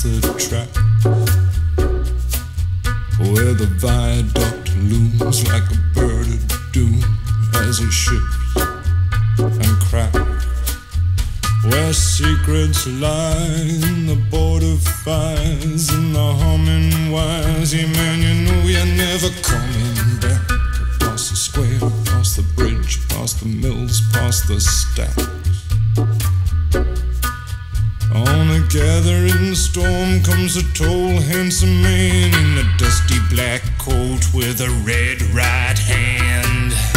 across the track, where the viaduct looms like a bird of doom as it ships and cracks, where secrets lie in the border fires and the humming wires. Yeah, man, you know you're never coming back. Past the square, past the bridge, past the mills, past the stacks. On a gathering storm comes a tall, handsome man in a dusty black coat with a red right hand.